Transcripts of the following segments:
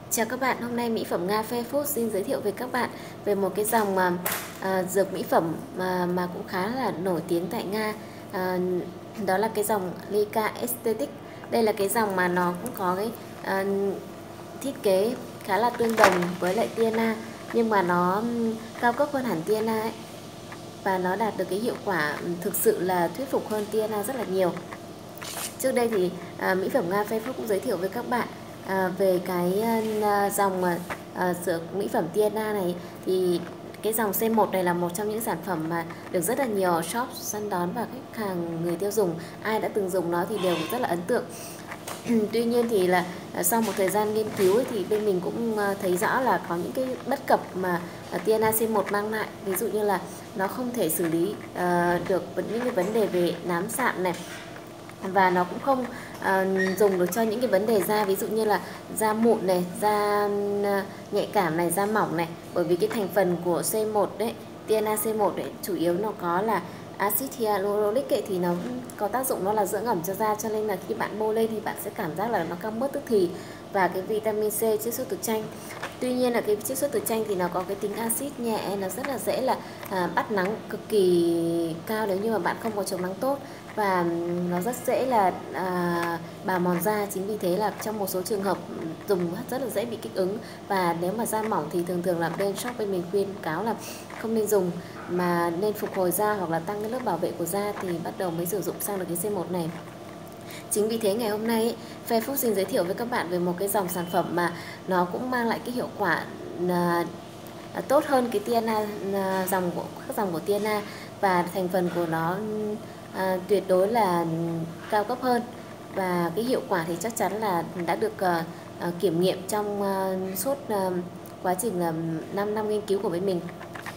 Chào các bạn, hôm nay mỹ phẩm Nga Fair Food xin giới thiệu với các bạn về một cái dòng dược mỹ phẩm mà cũng khá là nổi tiếng tại Nga. À, Đó là cái dòng Lyka Aesthetic. Đây là cái dòng mà nó cũng có cái thiết kế khá là tương đồng với lại Tiana, nhưng mà nó cao cấp hơn hẳn Tiana ấy, và nó đạt được cái hiệu quả thực sự là thuyết phục hơn Tiana rất là nhiều. Trước đây thì mỹ phẩm Nga Fair Food cũng giới thiệu với các bạn về cái dòng dược mỹ phẩm Tiana này. Thì cái dòng C1 này là một trong những sản phẩm mà được rất là nhiều shop săn đón và khách hàng người tiêu dùng ai đã từng dùng nó thì đều rất là ấn tượng. Tuy nhiên thì là sau một thời gian nghiên cứu ấy, thì bên mình cũng thấy rõ là có những cái bất cập mà Tiana C1 mang lại. Ví dụ như là nó không thể xử lý được những cái vấn đề về nám sạm này, và nó cũng không dùng được cho những cái vấn đề da, ví dụ như là da mụn này, da nhạy cảm này, da mỏng này. Bởi vì cái thành phần của C1 đấy, Tiana C1 đấy, chủ yếu nó có là axit hyaluronic ấy, thì nó có tác dụng nó là dưỡng ẩm cho da, cho nên là khi bạn bôi lên thì bạn sẽ cảm giác là nó căng bớt tức thì. Và cái vitamin C chiết xuất từ chanh. Tuy nhiên là cái chiết xuất từ chanh thì nó có cái tính axit nhẹ, nó rất là dễ là bắt nắng cực kỳ cao nếu như mà bạn không có chống nắng tốt, và nó rất dễ là bào mòn da. Chính vì thế là trong một số trường hợp dùng rất là dễ bị kích ứng, và nếu mà da mỏng thì thường là bên shop bên mình khuyên cáo là không nên dùng, mà nên phục hồi da hoặc là tăng cái lớp bảo vệ của da thì bắt đầu mới sử dụng sang được cái C1 này. Chính vì thế ngày hôm nay Fair Food xin giới thiệu với các bạn về một cái dòng sản phẩm mà nó cũng mang lại cái hiệu quả tốt hơn cái Tiana, các dòng của Tiana, và thành phần của nó tuyệt đối là cao cấp hơn, và cái hiệu quả thì chắc chắn là đã được kiểm nghiệm trong suốt quá trình 5 năm nghiên cứu của bên mình.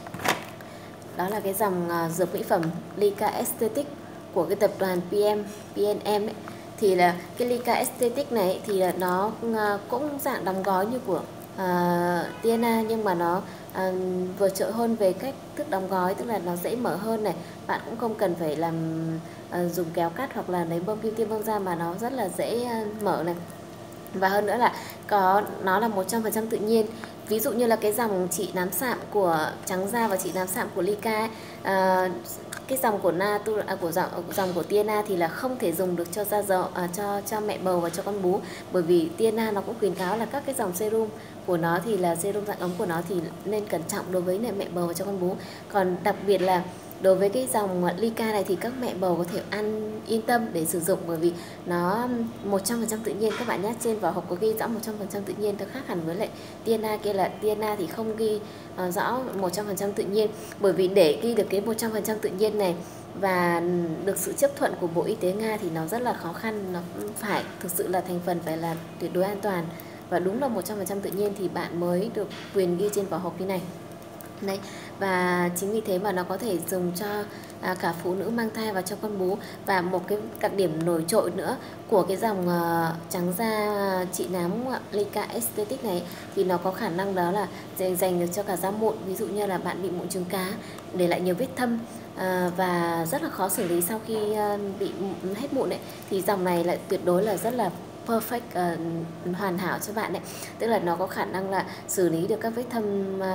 Đó là cái dòng dược mỹ phẩm Lyka Aesthetic của cái tập đoàn PNM ấy. Thì là cái Lyka Aesthetic này thì là nó cũng dạng đóng gói như của Tiana, nhưng mà nó vượt trội hơn về cách thức đóng gói, tức là nó dễ mở hơn này. Bạn cũng không cần phải làm dùng kéo cắt hoặc là lấy bơm kim tiêm bơm ra, mà nó rất là dễ mở này. Và hơn nữa là nó là 100% tự nhiên. Ví dụ như là cái dòng trị nám sạm của trắng da và trị nám sạm của Lyka ấy, cái dòng của dòng của Tiana thì là không thể dùng được cho da dầu, cho mẹ bầu và cho con bú, bởi vì Tiana nó cũng khuyến cáo là các cái dòng serum của nó thì là serum dạng ống của nó thì nên cẩn trọng đối với mẹ bầu và cho con bú. Còn đặc biệt là đối với cái dòng Lyka này thì các mẹ bầu có thể yên tâm để sử dụng, bởi vì nó 100% tự nhiên các bạn nhé. Trên vỏ hộp có ghi rõ 100% tự nhiên, nó khác hẳn với lại Tiana kia, là Tiana thì không ghi rõ 100% tự nhiên. Bởi vì để ghi được cái 100% tự nhiên này và được sự chấp thuận của Bộ Y tế Nga thì nó rất là khó khăn. Nó phải thực sự là thành phần phải là tuyệt đối an toàn, và đúng là 100% tự nhiên thì bạn mới được quyền ghi trên vỏ hộp như này. Đấy, và chính vì thế mà nó có thể dùng cho cả phụ nữ mang thai và cho con bú. Và một cái đặc điểm nổi trội nữa của cái dòng trắng da trị nám Lyka Aesthetic này thì nó có khả năng đó là dành được cho cả da mụn. Ví dụ như là bạn bị mụn trứng cá, để lại nhiều vết thâm và rất là khó xử lý sau khi bị hết mụn ấy, thì dòng này lại tuyệt đối là rất là perfect, hoàn hảo cho bạn đấy. Tức là nó có khả năng là xử lý được các vết thâm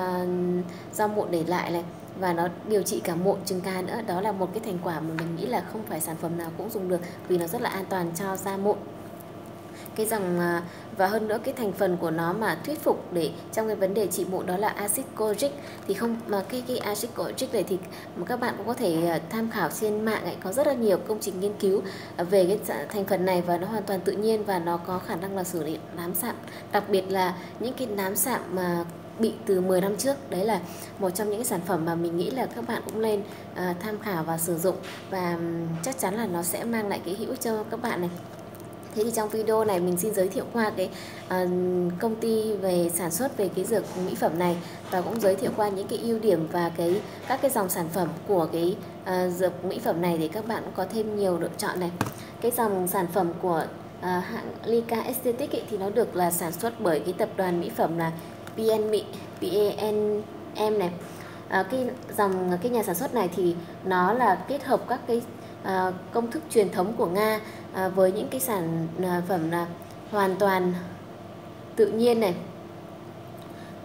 do mụn để lại này, và nó điều trị cả mụn trứng cá nữa. Đó là một cái thành quả mà mình nghĩ là không phải sản phẩm nào cũng dùng được, vì nó rất là an toàn cho da mụn. Cái dòng và hơn nữa cái thành phần của nó mà thuyết phục để trong cái vấn đề trị mụn đó là axit kojic. Thì không mà cái axit kojic này thì các bạn cũng có thể tham khảo trên mạng ấy, có rất là nhiều công trình nghiên cứu về cái thành phần này, và nó hoàn toàn tự nhiên và nó có khả năng là xử lý nám sạm, đặc biệt là những cái nám sạm mà bị từ 10 năm trước. Đấy là một trong những cái sản phẩm mà mình nghĩ là các bạn cũng nên tham khảo và sử dụng, và chắc chắn là nó sẽ mang lại cái hữu ích cho các bạn này. Thế thì trong video này mình xin giới thiệu qua cái công ty về sản xuất về cái dược mỹ phẩm này, và cũng giới thiệu qua những cái ưu điểm và các cái dòng sản phẩm của cái dược mỹ phẩm này để các bạn cũng có thêm nhiều lựa chọn này. Cái dòng sản phẩm của hãng Lyka Aesthetic ấy, thì nó được là sản xuất bởi cái tập đoàn mỹ phẩm là PNM này. Cái nhà sản xuất này thì nó là kết hợp các cái công thức truyền thống của Nga với những cái sản phẩm là hoàn toàn tự nhiên này,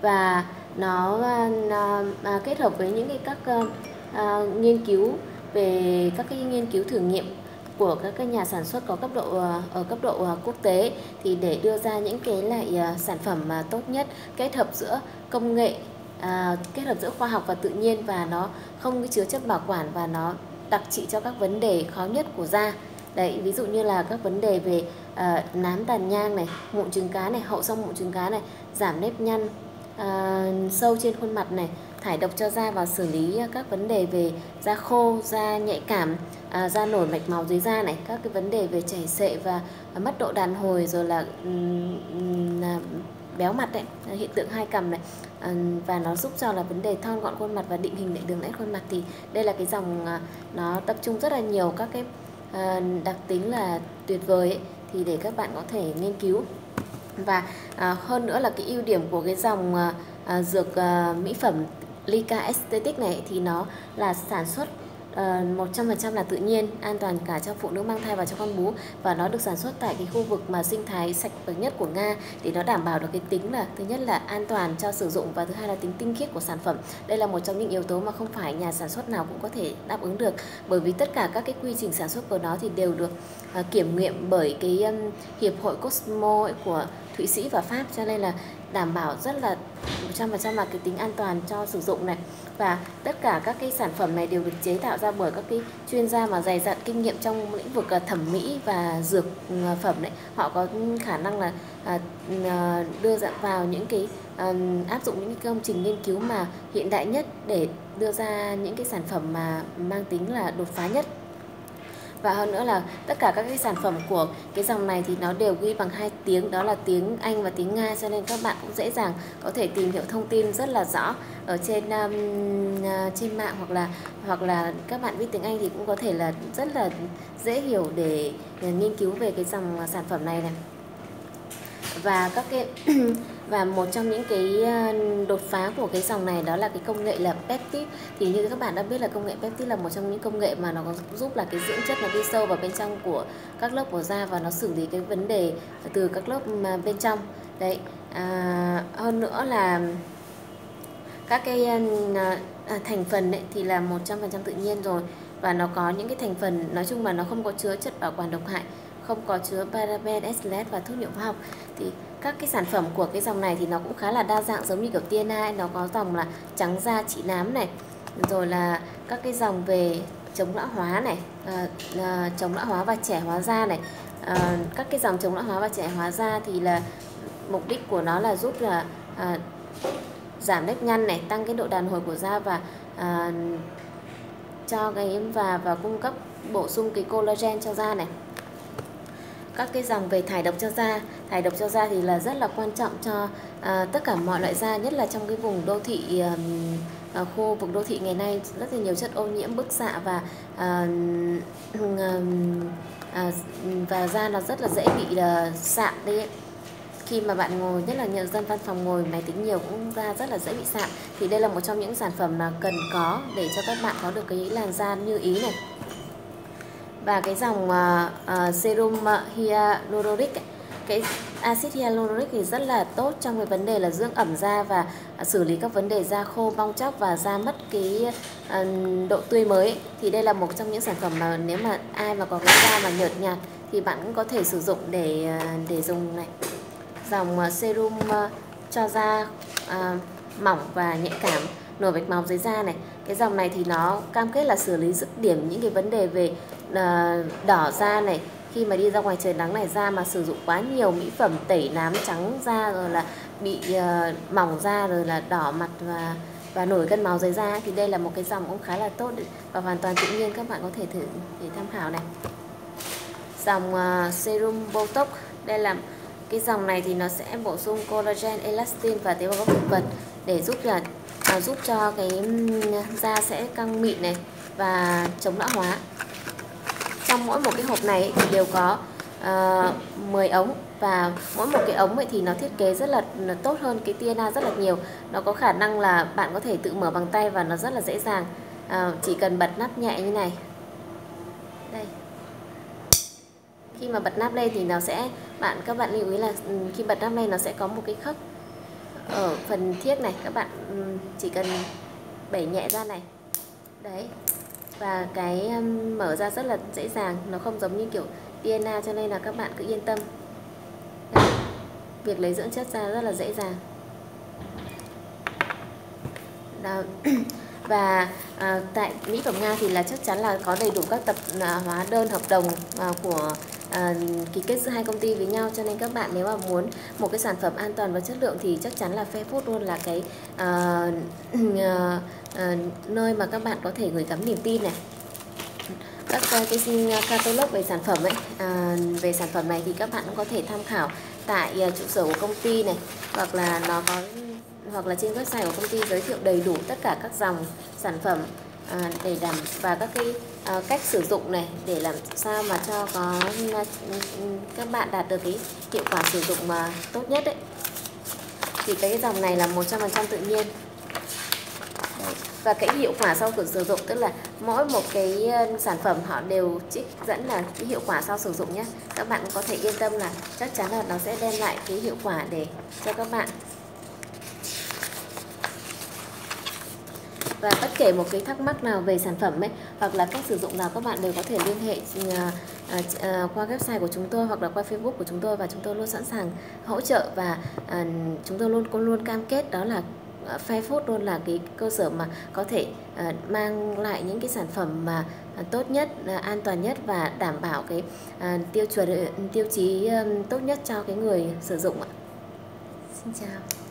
và nó kết hợp với những các nghiên cứu về các cái nghiên cứu thử nghiệm của các nhà sản xuất có cấp độ ở cấp độ quốc tế, thì để đưa ra những cái loại sản phẩm tốt nhất, kết hợp giữa công nghệ, kết hợp giữa khoa học và tự nhiên, và nó không chứa chất bảo quản và nó đặc trị cho các vấn đề khó nhất của da. Đấy, ví dụ như là các vấn đề về nám tàn nhang này, mụn trứng cá này, hậu sau mụn trứng cá này, giảm nếp nhăn, sâu trên khuôn mặt này, thải độc cho da và xử lý các vấn đề về da khô, da nhạy cảm, da nổi mạch máu dưới da này, các cái vấn đề về chảy xệ và mất độ đàn hồi, rồi là béo mặt đấy, hiện tượng hai cằm này, và nó giúp cho là vấn đề thon gọn khuôn mặt và định hình lại đường nét khuôn mặt. Thì đây là cái dòng nó tập trung rất là nhiều các cái đặc tính là tuyệt vời ấy, thì để các bạn có thể nghiên cứu. Và hơn nữa là cái ưu điểm của cái dòng dược mỹ phẩm Lyka Aesthetic này thì nó là sản xuất 100% là tự nhiên, an toàn cả cho phụ nữ mang thai và cho con bú, và nó được sản xuất tại cái khu vực mà sinh thái sạch bậc nhất của Nga, để nó đảm bảo được cái tính là thứ nhất là an toàn cho sử dụng, và thứ hai là tính tinh khiết của sản phẩm. Đây là một trong những yếu tố mà không phải nhà sản xuất nào cũng có thể đáp ứng được, bởi vì tất cả các cái quy trình sản xuất của nó thì đều được kiểm nghiệm bởi cái hiệp hội Cosmo của Thụy Sĩ và Pháp, cho nên là đảm bảo rất là 100% là cái tính an toàn cho sử dụng này. Và tất cả các cái sản phẩm này đều được chế tạo ra bởi các cái chuyên gia mà dày dặn kinh nghiệm trong lĩnh vực thẩm mỹ và dược phẩm đấy. Họ có khả năng là đưa vào những cái áp dụng những cái công trình nghiên cứu mà hiện đại nhất để đưa ra những cái sản phẩm mà mang tính là đột phá nhất. Và hơn nữa là tất cả các cái sản phẩm của cái dòng này thì nó đều ghi bằng 2 tiếng, đó là tiếng Anh và tiếng Nga, cho nên các bạn cũng dễ dàng có thể tìm hiểu thông tin rất là rõ ở trên mạng, hoặc là các bạn biết tiếng Anh thì cũng có thể là rất là dễ hiểu để nghiên cứu về cái dòng sản phẩm này. Và các cái và một trong những cái đột phá của cái dòng này đó là cái công nghệ là peptide. Thì như các bạn đã biết là công nghệ peptide là một trong những công nghệ mà nó có giúp là cái dưỡng chất nó đi sâu vào bên trong của các lớp của da, và nó xử lý cái vấn đề từ các lớp bên trong đấy. Hơn nữa là các cái thành phần ấy thì là 100% tự nhiên rồi, và nó có những cái thành phần nói chung là nó không có chứa chất bảo quản độc hại, không có chứa paraben, SLS và thuốc nhuộm hóa học. Thì các cái sản phẩm của cái dòng này thì nó cũng khá là đa dạng, giống như kiểu TNA, nó có dòng là trắng da trị nám này, rồi là các cái dòng về chống lão hóa này, chống lão hóa và trẻ hóa da này. Các cái dòng chống lão hóa và trẻ hóa da thì là mục đích của nó là giúp là giảm nếp nhăn này, tăng cái độ đàn hồi của da, và cho cái và cung cấp bổ sung cái collagen cho da này. Các cái dòng về thải độc cho da thì là rất là quan trọng cho tất cả mọi loại da, nhất là trong cái vùng đô thị, khu vực đô thị ngày nay rất là nhiều chất ô nhiễm, bức xạ và da nó rất là dễ bị sạm đi ấy. Khi mà bạn ngồi, nhất là nhiều dân văn phòng ngồi máy tính nhiều cũng da rất là dễ bị sạm, thì đây là một trong những sản phẩm là cần có để cho các bạn có được cái làn da như ý này. Và cái dòng serum hyaluronic ấy, cái axit hyaluronic thì rất là tốt trong cái vấn đề là dưỡng ẩm da và xử lý các vấn đề da khô, bong tróc và da mất cái độ tươi mới ấy. Thì đây là một trong những sản phẩm mà nếu mà ai mà có cái da mà nhợt nhạt thì bạn cũng có thể sử dụng để dùng này. Dòng serum cho da mỏng và nhạy cảm, nổi mạch máu dưới da này. Cái dòng này thì nó cam kết là xử lý dứt điểm những cái vấn đề về đỏ da này. Khi mà đi ra ngoài trời nắng này, da mà sử dụng quá nhiều mỹ phẩm tẩy nám trắng da, rồi là bị mỏng da, rồi là đỏ mặt và nổi gân máu dưới da, thì đây là một cái dòng cũng khá là tốt và hoàn toàn tự nhiên, các bạn có thể thử để tham khảo này. Dòng serum Botox, đây là cái dòng này thì nó sẽ bổ sung collagen, elastin và tế bào gốc thực vật để giúp cho cái da sẽ căng mịn này và chống lão hóa. Trong mỗi một cái hộp này thì đều có 10 ống, và mỗi một cái ống ấy thì nó thiết kế rất là tốt hơn cái TNA rất là nhiều. Nó có khả năng là bạn có thể tự mở bằng tay và nó rất là dễ dàng, chỉ cần bật nắp nhẹ như này. Đây. Khi mà bật nắp lên thì nó sẽ các bạn lưu ý là khi bật nắp lên nó sẽ có một cái khớp ở phần thiếc này các bạn chỉ cần bẩy nhẹ ra này. Đấy. Và cái mở ra rất là dễ dàng, nó không giống như kiểu Piena, cho nên là các bạn cứ yên tâm. Đấy. Việc lấy dưỡng chất ra rất là dễ dàng. Đó. Và tại mỹ phẩm Nga thì là chắc chắn là có đầy đủ các tập hóa đơn hợp đồng của ký kết giữa hai công ty với nhau, cho nên các bạn nếu mà muốn một cái sản phẩm an toàn và chất lượng thì chắc chắn là Fairfood luôn là cái nơi mà các bạn có thể gửi gắm niềm tin này. Các cái catalog về sản phẩm ấy, về sản phẩm này thì các bạn cũng có thể tham khảo tại trụ sở của công ty này, hoặc là trên website của công ty giới thiệu đầy đủ tất cả các dòng sản phẩm để và các cái cách sử dụng này để làm sao mà cho các bạn đạt được cái hiệu quả sử dụng mà tốt nhất đấy. Thì cái dòng này là 100% tự nhiên. Đấy. Và cái hiệu quả sau khi sử dụng tức là mỗi một cái sản phẩm họ đều trích dẫn là cái hiệu quả sau sử dụng nhé. Các bạn có thể yên tâm là chắc chắn là nó sẽ đem lại cái hiệu quả để cho các bạn. Và bất kể một cái thắc mắc nào về sản phẩm ấy, hoặc là cách sử dụng nào, các bạn đều có thể liên hệ qua website của chúng tôi hoặc là qua Facebook của chúng tôi, và chúng tôi luôn sẵn sàng hỗ trợ. Và chúng tôi luôn cam kết đó là Fairfood luôn là cái cơ sở mà có thể mang lại những cái sản phẩm mà tốt nhất, an toàn nhất và đảm bảo cái tiêu chí tốt nhất cho cái người sử dụng ạ. Xin chào.